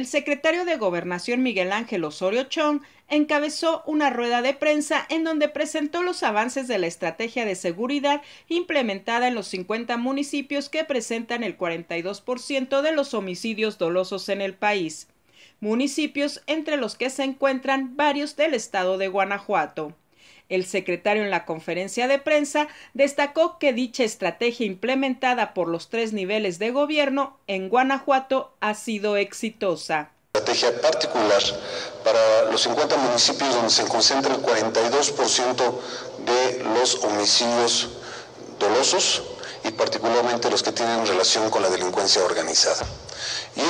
El secretario de Gobernación Miguel Ángel Osorio Chong encabezó una rueda de prensa en donde presentó los avances de la estrategia de seguridad implementada en los 50 municipios que presentan el 42% de los homicidios dolosos en el país, municipios entre los que se encuentran varios del estado de Guanajuato. El secretario en la conferencia de prensa destacó que dicha estrategia implementada por los 3 niveles de gobierno en Guanajuato ha sido exitosa. Estrategia particular para los 50 municipios donde se concentra el 42% de los homicidios dolosos y particularmente los que tienen relación con la delincuencia organizada. Y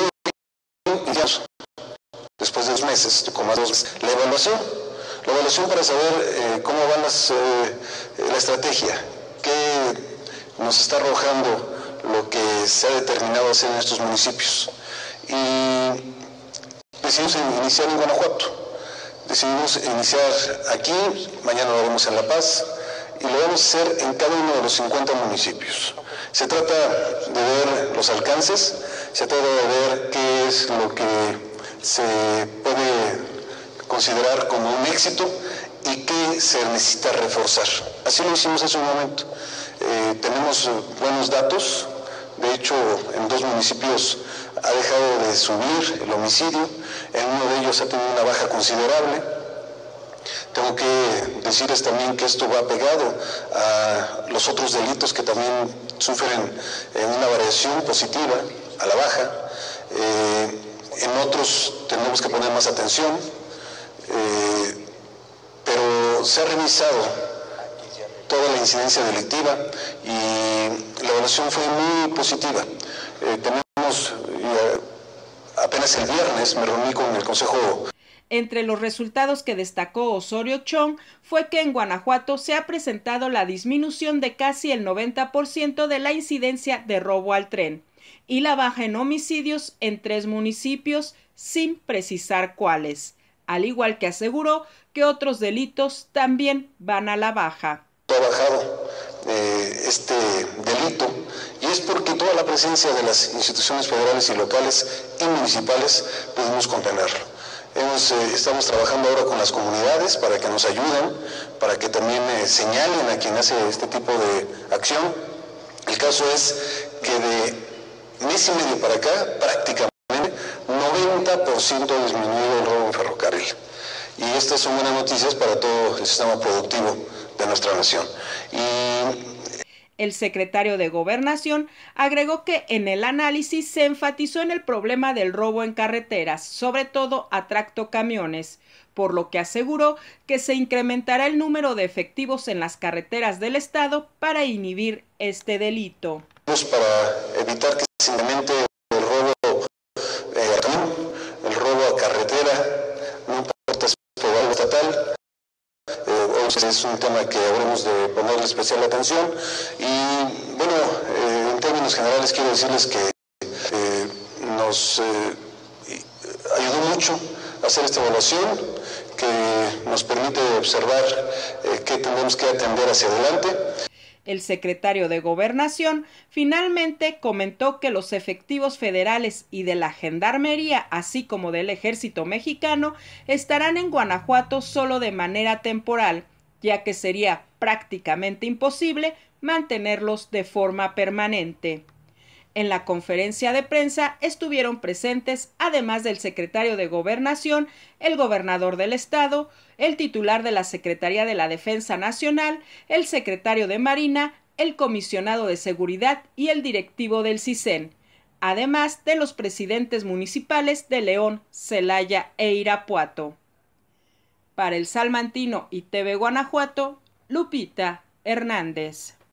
después de 2 meses, con más 2 meses, la evaluación para saber cómo va la estrategia, qué nos está arrojando lo que se ha determinado hacer en estos municipios. Y decidimos iniciar en Guanajuato, decidimos iniciar aquí, mañana lo haremos en La Paz y lo vamos a hacer en cada uno de los 50 municipios. Se trata de ver los alcances, se trata de ver qué es lo que se puede considerar como un éxito y qué se necesita reforzar. Así lo hicimos hace un momento. Tenemos buenos datos. De hecho, en 2 municipios ha dejado de subir el homicidio, en uno de ellos ha tenido una baja considerable. Tengo que decirles también que esto va pegado a los otros delitos que también sufren una variación positiva a la baja. En otros tenemos que poner más atención, pero se ha revisado toda la incidencia delictiva y la evaluación fue muy positiva. Tenemos, apenas el viernes me reuní con el Consejo. Entre los resultados que destacó Osorio Chong fue que en Guanajuato se ha presentado la disminución de casi el 90% de la incidencia de robo al tren y la baja en homicidios en 3 municipios sin precisar cuáles, al igual que aseguró que otros delitos también van a la baja. Ha bajado este delito y es porque toda la presencia de las instituciones federales y locales y municipales pudimos contenerlo. Estamos trabajando ahora con las comunidades para que nos ayuden, para que también señalen a quien hace este tipo de acción. El caso es que de mes y medio para acá prácticamente 90% ha disminuido el robo en ferrocarril. Y estas son buenas noticias para todo el sistema productivo de nuestra nación. El secretario de Gobernación agregó que en el análisis se enfatizó en el problema del robo en carreteras, sobre todo a tractocamiones, por lo que aseguró que se incrementará el número de efectivos en las carreteras del estado para inhibir este delito. Para evitar que se incremente el robo el robo a carretera, no importa si es federal o estatal. Es un tema que habremos de ponerle especial atención y bueno, en términos generales quiero decirles que nos ayudó mucho a hacer esta evaluación que nos permite observar qué tenemos que atender hacia adelante. El secretario de Gobernación finalmente comentó que los efectivos federales y de la Gendarmería, así como del Ejército Mexicano, estarán en Guanajuato solo de manera temporal, ya que sería prácticamente imposible mantenerlos de forma permanente. En la conferencia de prensa estuvieron presentes, además del secretario de Gobernación, el gobernador del estado, el titular de la Secretaría de la Defensa Nacional, el secretario de Marina, el comisionado de Seguridad y el directivo del CISEN, además de los presidentes municipales de León, Celaya e Irapuato. Para El Salmantino y TV Guanajuato, Lupita Hernández.